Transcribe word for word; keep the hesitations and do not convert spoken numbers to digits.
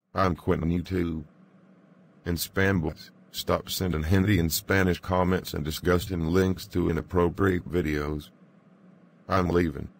I'm quitting YouTube. And spam bots, stop sending Hindi and Spanish comments and disgusting links to inappropriate videos. I'm leaving.